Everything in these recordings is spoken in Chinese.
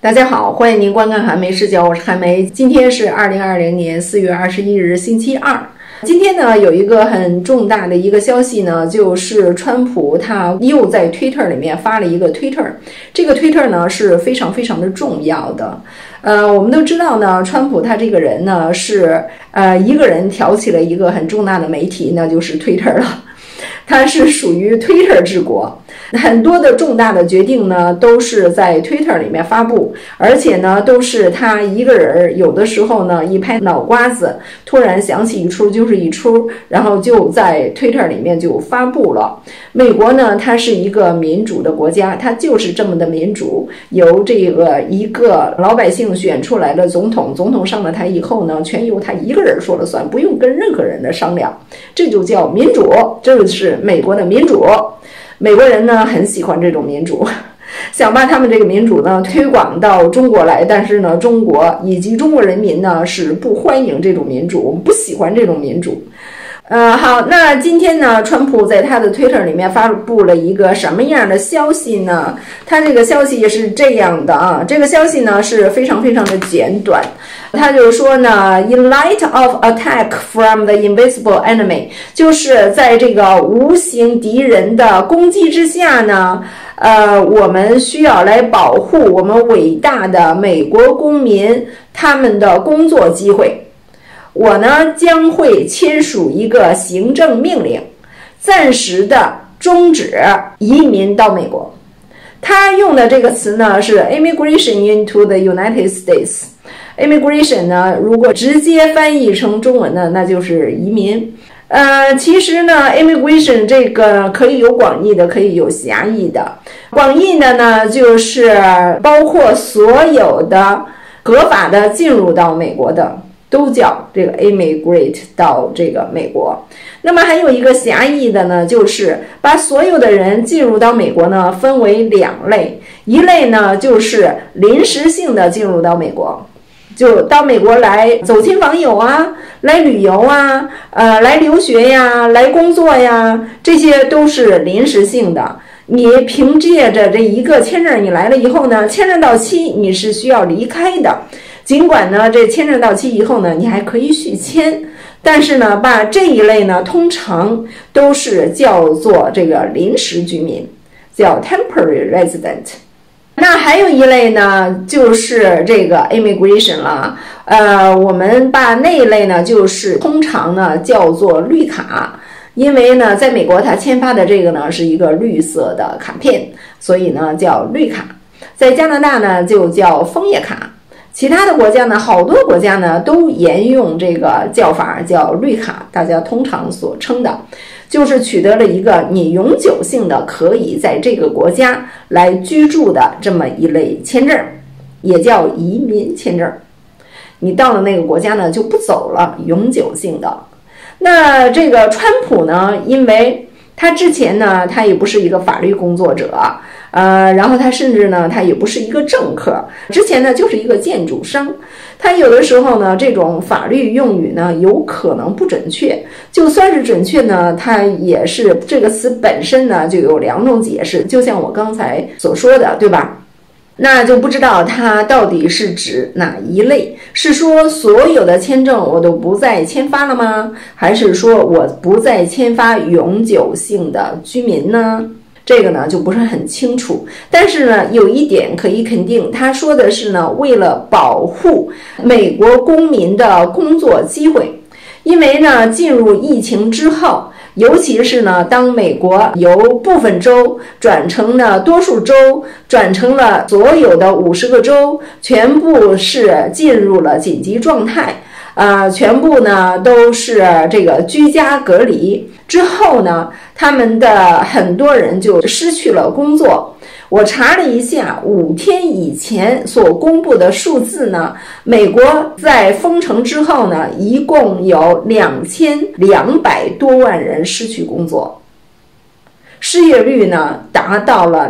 大家好，欢迎您观看韩梅视角，我是韩梅。今天是2020年4月21日，星期二。今天呢，有一个很重大的一个消息呢，就是川普他又在 Twitter 里面发了一个 Twitter， 这个 Twitter 呢是非常的重要的。我们都知道呢，川普他这个人呢是一个人挑起了一个很重大的媒体，那就是 Twitter 了。它是属于 Twitter 治国，很多的重大的决定呢都是在 Twitter 里面发布，而且呢都是他一个人，有的时候呢一拍脑瓜子，突然想起一出就是一出，然后就在 Twitter 里面就发布了。美国呢它是一个民主的国家，它就是这么的民主，由这个一个老百姓选出来的总统，总统上了台以后呢，全由他一个人说了算，不用跟任何人的商量，这就叫民主，这就是美国的民主。美国人呢很喜欢这种民主，想把他们这个民主呢推广到中国来，但是呢中国以及中国人民呢是不欢迎这种民主，我们不喜欢这种民主。好，那今天呢，川普在他的 Twitter 里面发布了一个什么样的消息呢？他这个消息也是这样的啊，这个消息呢是非常的简短。他就说呢 ，In light of attack from the invisible enemy， 就是在这个无形敌人的攻击之下呢，我们需要来保护我们伟大的美国公民他们的工作机会。我呢将会签署一个行政命令，暂时的终止移民到美国。他用的这个词呢是 immigration into the United States。immigration 呢，如果直接翻译成中文呢，那就是移民。其实呢 immigration 这个可以有广义的，可以有狭义的。广义的呢，就是包括所有的合法的进入到美国的，都叫这个 immigrate 到这个美国。那么还有一个狭义的呢，就是把所有的人进入到美国呢分为两类，一类呢就是临时性的进入到美国，就到美国来走亲访友啊，来旅游啊，来留学呀，来工作呀，这些都是临时性的。你凭借着这一个签证，你来了以后呢，签证到期你是需要离开的。尽管呢，这签证到期以后呢，你还可以续签，但是呢，把这一类呢，通常都是叫做这个临时居民，叫 temporary resident。那还有一类呢，就是这个 immigration 了。我们把那一类呢，就是通常呢叫做绿卡，因为呢，在美国它签发的这个呢是一个绿色的卡片，所以呢叫绿卡。在加拿大呢就叫枫叶卡。其他的国家呢，好多国家呢都沿用这个叫法，叫绿卡，大家通常所称的，就是取得了一个你永久性的可以在这个国家来居住的这么一类签证，也叫移民签证。你到了那个国家呢就不走了，永久性的。那这个川普呢，因为他之前呢他也不是一个法律工作者，然后他甚至呢他也不是一个政客，之前呢就是一个建筑商。他有的时候呢这种法律用语呢有可能不准确，就算是准确呢，他也是这个词本身呢就有两种解释，就像我刚才所说的，对吧？那就不知道它到底是指哪一类，是说所有的签证我都不再签发了吗？还是说我不再签发永久性的居民呢？这个呢就不是很清楚，但是呢有一点可以肯定，他说的是呢，为了保护美国公民的工作机会。因为呢进入疫情之后，尤其是呢当美国由部分州转成了多数州，转成了所有的50个州全部是进入了紧急状态，全部呢都是这个居家隔离之后呢，他们的很多人就失去了工作。我查了一下5天以前所公布的数字呢，美国在封城之后呢，一共有2200多万人失去工作，失业率呢达达到了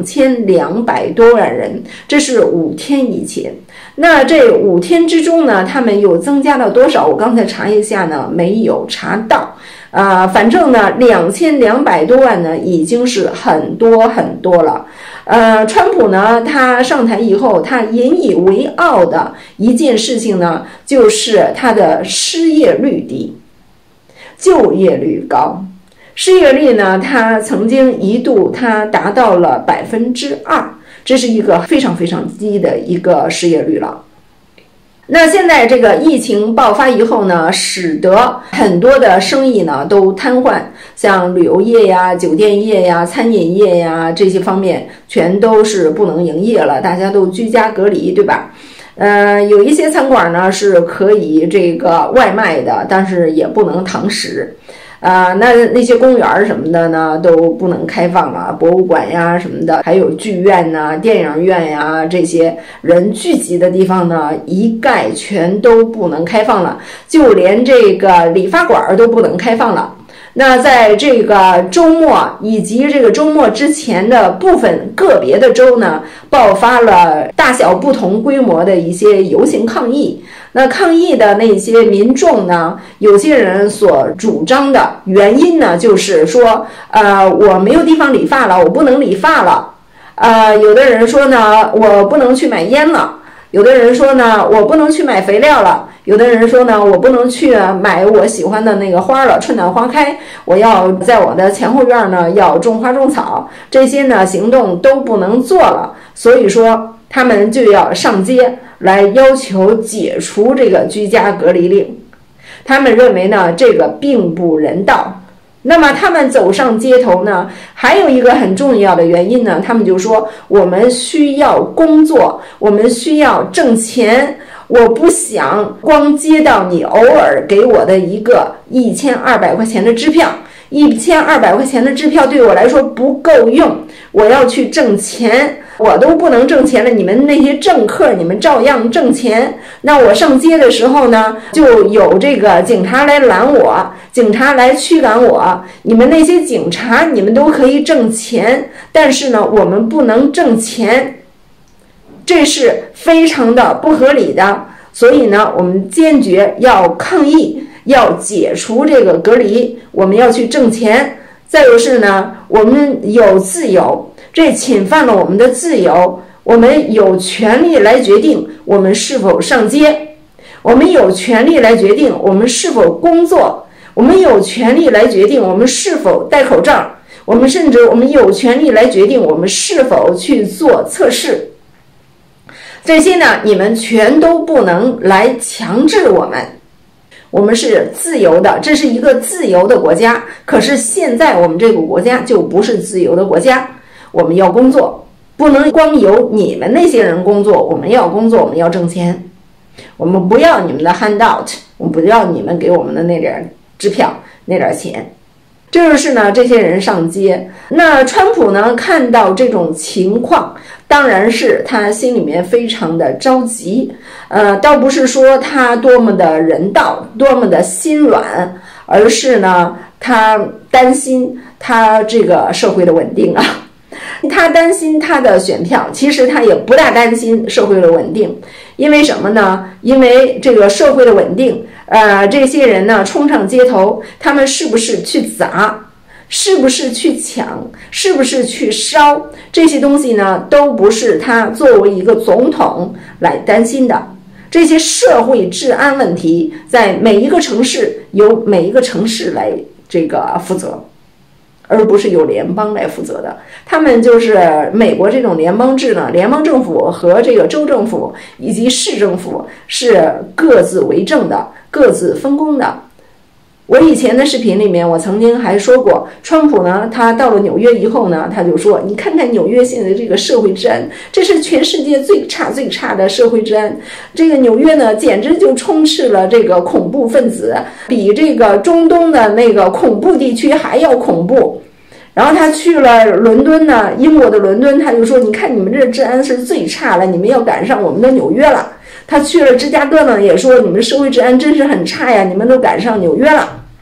2200多万人，这是5天以前。那这5天之中呢，他们又增加了多少？我刚才查一下呢，没有查到。反正呢，2200多万呢，已经是很多很多了。川普呢，他上台以后，他引以为傲的一件事情呢，就是他的失业率低，就业率高。失业率呢，他曾经一度他达到了2%，这是一个非常非常低的一个失业率了。那现在这个疫情爆发以后呢，使得很多的生意呢都瘫痪，像旅游业呀、酒店业呀、餐饮业呀这些方面全都是不能营业了，大家都居家隔离，对吧？有一些餐馆呢是可以这个外卖的，但是也不能堂食。那些公园什么的呢都不能开放了，博物馆呀什么的，还有剧院呐、电影院呀，这些人聚集的地方呢，一概全都不能开放了，就连这个理发馆都不能开放了。那在这个周末以及这个周末之前的部分个别的州呢，爆发了大小不同规模的一些游行抗议。那抗议的那些民众呢，有些人所主张的原因呢，就是说，我没有地方理发了，我不能理发了。有的人说呢，我不能去买烟了；有的人说呢，我不能去买肥料了；有的人说呢，我不能去买我喜欢的那个花了，春暖花开，我要在我的前后院呢要种花种草，这些呢行动都不能做了。所以说，他们就要上街来要求解除这个居家隔离令。他们认为呢，这个并不人道。那么他们走上街头呢，还有一个很重要的原因呢，他们就说我们需要工作，我们需要挣钱，我不想光接到你偶尔给我的一个1200块钱的支票，1200块钱的支票对我来说不够用，我要去挣钱，我都不能挣钱了，你们那些政客你们照样挣钱。那我上街的时候呢，就有这个警察来拦我，警察来驱赶我，你们那些警察你们都可以挣钱，但是呢我们不能挣钱，这是非常的不合理的。所以呢我们坚决要抗议，要解除这个隔离，我们要去挣钱。再有是呢，我们有自由，这侵犯了我们的自由，我们有权利来决定我们是否上街，我们有权利来决定我们是否工作，我们有权利来决定我们是否戴口罩，我们甚至我们有权利来决定我们是否去做测试。这些呢，你们全都不能来强制我们。我们是自由的，这是一个自由的国家。可是现在我们这个国家就不是自由的国家，我们要工作，不能光由你们那些人工作，我们要工作，我们要挣钱。我们不要你们的 handout， 我们不要你们给我们的那点支票，那点钱。这就是呢，这些人上街。那川普呢，看到这种情况，当然是他心里面非常的着急。倒不是说他多么的人道，多么的心软，而是呢，他担心他这个社会的稳定啊。他担心他的选票，其实他也不大担心社会的稳定。因为什么呢？因为这个社会的稳定，这些人呢冲上街头，他们是不是去砸，是不是去抢，是不是去烧，这些东西呢都不是他作为一个总统来担心的。这些社会治安问题在每一个城市由每一个城市来这个负责，而不是由联邦来负责的。他们就是美国这种联邦制呢，联邦政府和这个州政府以及市政府是各自为政的，各自分工的。我以前的视频里面，我曾经还说过，川普呢，他到了纽约以后呢，他就说，你看看纽约现在这个社会治安，这是全世界最差的社会治安。这个纽约呢，简直就充斥了这个恐怖分子，比这个中东的那个恐怖地区还要恐怖。然后他去了伦敦呢，英国的伦敦，他就说，你看你们这治安是最差了，你们要赶上我们的纽约了。他去了芝加哥呢，也说你们社会治安真是很差呀，你们都赶上纽约了。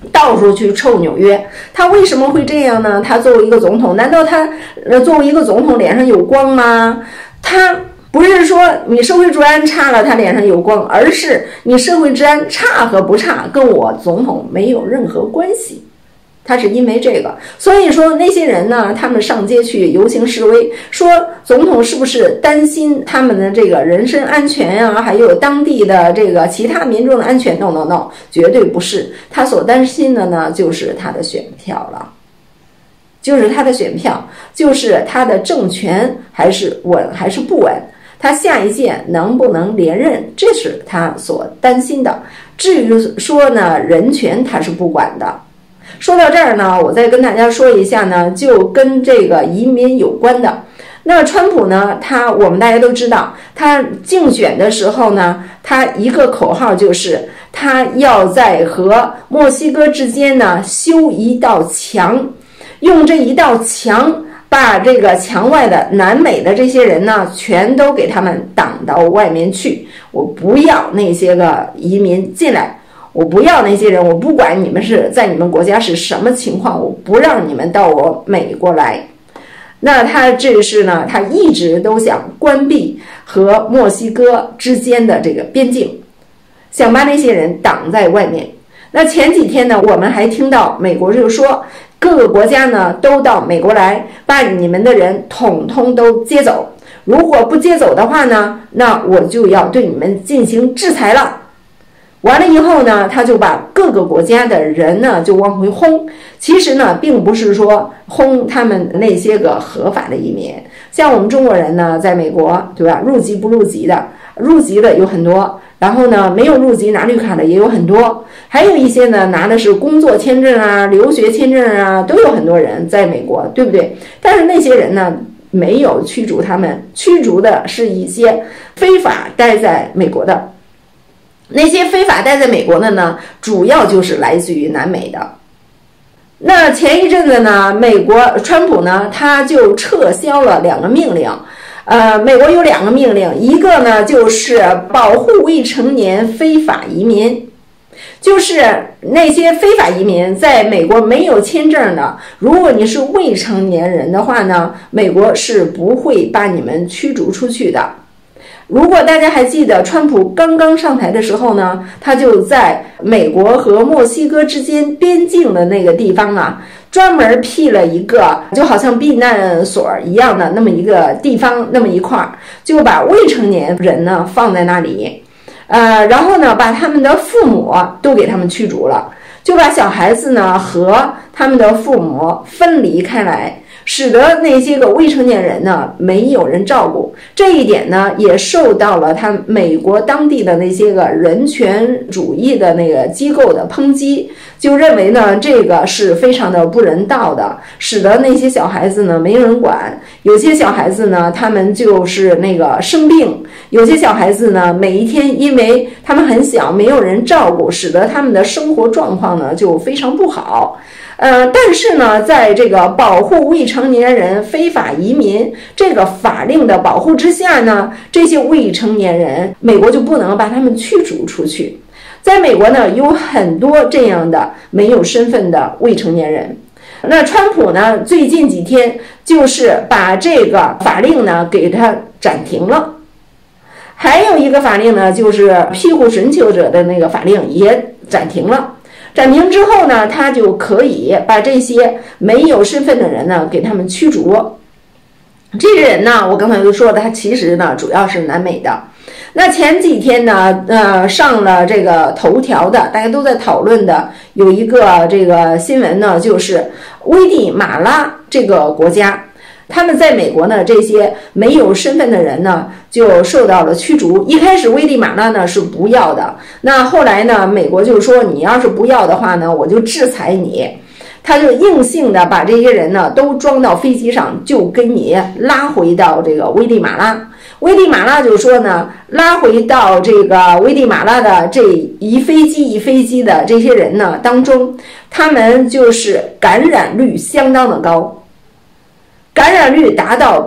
到处去臭纽约。他为什么会这样呢？他作为一个总统，难道他作为一个总统脸上有光吗？他不是说你社会治安差了他脸上有光，而是你社会治安差和不差跟我总统没有任何关系。他是因为这个，所以说那些人呢，他们上街去游行示威，说总统是不是担心他们的这个人身安全呀，还有当地的这个其他民众的安全 ？No， 绝对不是。他所担心的呢，就是他的选票了，就是他的选票，就是他的政权还是稳还是不稳，他下一届能不能连任，这是他所担心的。至于说呢，人权他是不管的。说到这儿呢，我再跟大家说一下呢，就跟这个移民有关的。那川普呢，我们大家都知道，他竞选的时候呢，他一个口号就是他要在和墨西哥之间呢修一道墙，用这一道墙把这个墙外的南美的这些人呢，全都给他们挡到外面去。我不要那些个移民进来。我不要那些人，我不管你们是在你们国家是什么情况，我不让你们到我美国来。那他这是呢，他一直都想关闭和墨西哥之间的这个边境，想把那些人挡在外面。那前几天呢，我们还听到美国就说各个国家呢都到美国来，把你们的人统统都接走，如果不接走的话呢，那我就要对你们进行制裁了。完了以后呢，他就把各个国家的人呢就往回轰。其实呢，并不是说轰他们那些个合法的移民，像我们中国人呢，在美国，对吧？入籍不入籍的，入籍的有很多，然后呢，没有入籍拿绿卡的也有很多，还有一些呢拿的是工作签证啊、留学签证啊，都有很多人在美国，对不对？但是那些人呢，没有驱逐他们，驱逐的是一些非法待在美国的。那些非法待在美国的呢，主要就是来自于南美的。那前一阵子呢，美国川普呢，他就撤销了2个命令。美国有2个命令，一个呢就是保护未成年非法移民，就是那些非法移民在美国没有签证的，如果你是未成年人的话呢，美国是不会把你们驱逐出去的。如果大家还记得川普刚刚上台的时候呢，他就在美国和墨西哥之间边境的那个地方啊，专门辟了一个就好像避难所一样的那么一个地方，那么一块，就把未成年人呢放在那里，然后呢把他们的父母都给他们驱逐了，就把小孩子呢和他们的父母分离开来，使得那些个未成年人呢没有人照顾。这一点呢也受到了他美国当地的那些个人权主义的那个机构的抨击，就认为呢这个是非常的不人道的，使得那些小孩子呢没有人管，有些小孩子呢他们就是那个生病，有些小孩子呢每一天因为他们很小没有人照顾，使得他们的生活状况呢就非常不好。但是呢，在这个保护未成年人非法移民这个法令的保护之下呢，这些未成年人，美国就不能把他们驱逐出去。在美国呢，有很多这样的没有身份的未成年人。那川普呢，最近几天就是把这个法令呢给他暂停了。还有一个法令呢，就是庇护寻求者的那个法令也暂停了。暂停之后呢，他就可以把这些没有身份的人呢给他们驱逐。这些人呢，我刚才就说了，他其实呢主要是南美的。那前几天呢，上了这个头条的，大家都在讨论的有一个这个新闻呢，就是危地马拉这个国家。他们在美国呢，这些没有身份的人呢，就受到了驱逐。一开始危地马拉呢是不要的，那后来呢，美国就说你要是不要的话呢，我就制裁你。他就硬性的把这些人呢都装到飞机上，就跟你拉回到这个危地马拉。危地马拉就说呢，拉回到这个危地马拉的这一飞机一飞机的这些人呢当中，他们就是感染率相当的高。感染率达到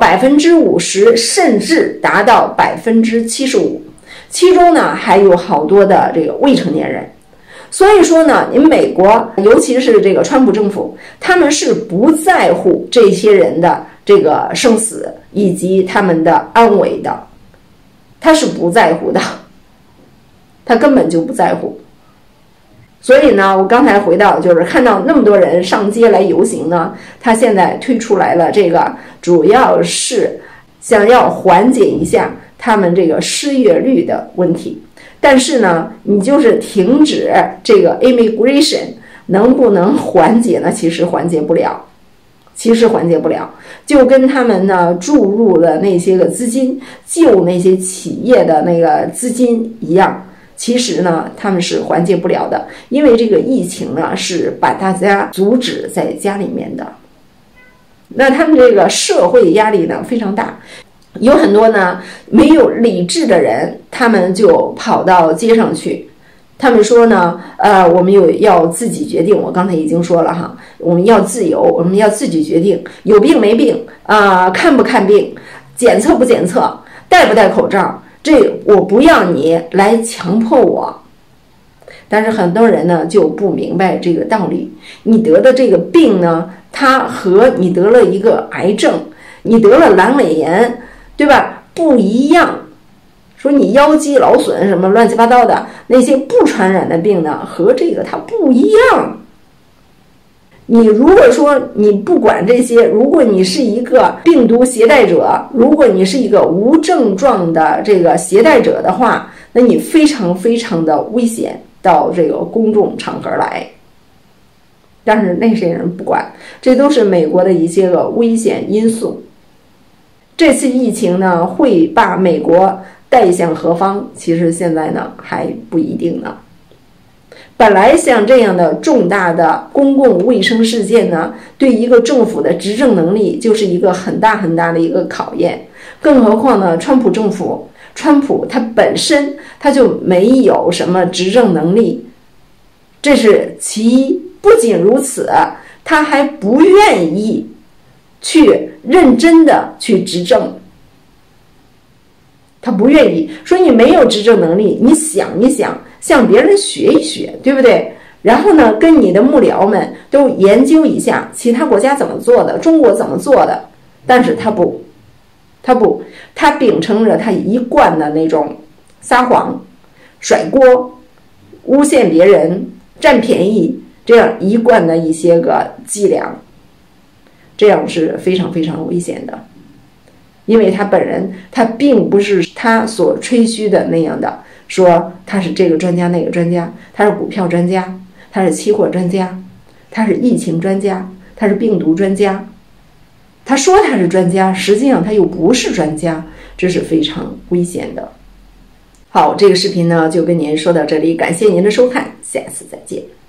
50%，甚至达到75%，其中呢还有好多的这个未成年人。 所以说呢，你美国尤其是这个川普政府，他们是不在乎这些人的这个生死以及他们的安危的，他是不在乎的，他根本就不在乎。所以呢，我刚才回到就是看到那么多人上街来游行呢，他现在推出来了这个，主要是想要缓解一下他们这个失业率的问题。但是呢，你就是停止这个 immigration 能不能缓解呢？其实缓解不了，就跟他们呢注入了那些个资金，救那些企业的那个资金一样。其实呢，他们是缓解不了的，因为这个疫情呢是把大家阻止在家里面的。那他们这个社会压力呢非常大，有很多呢没有理智的人，他们就跑到街上去。他们说呢，我们要自己决定。我刚才已经说了哈，我们要自由，我们要自己决定，有病没病看不看病，检测不检测，戴不戴口罩。这我不要你来强迫我。但是很多人呢就不明白这个道理，你得的这个病呢，它和你得了一个癌症，你得了阑尾炎，对吧，不一样。说你腰肌劳损什么乱七八糟的那些不传染的病呢，和这个它不一样。你如果说你不管这些，如果你是一个病毒携带者，如果你是一个无症状的这个携带者的话，那你非常非常的危险到这个公众场合来。但是那些人不管，这都是美国的一些个危险因素。这次疫情呢会把美国带向何方，其实现在呢还不一定呢。本来像这样的重大的公共卫生事件呢，对一个政府的执政能力就是一个很大很大的一个考验。更何况呢，川普政府，川普他本身他就没有什么执政能力，这是其一。不仅如此，他还不愿意去认真的去执政。他不愿意说你没有执政能力，你想一想，向别人学一学，对不对？然后呢，跟你的幕僚们都研究一下其他国家怎么做的，中国怎么做的。但是他秉承着他一贯的那种撒谎、甩锅、诬陷别人、占便宜这样一贯的一些个伎俩，这样是非常非常危险的。因为他本人他并不是他所吹嘘的那样的，说他是这个专家那个专家，他是股票专家，他是期货专家，他是疫情专家，他是病毒专家。他说他是专家，实际上他又不是专家，这是非常危险的。好，这个视频呢就跟您说到这里，感谢您的收看，下次再见。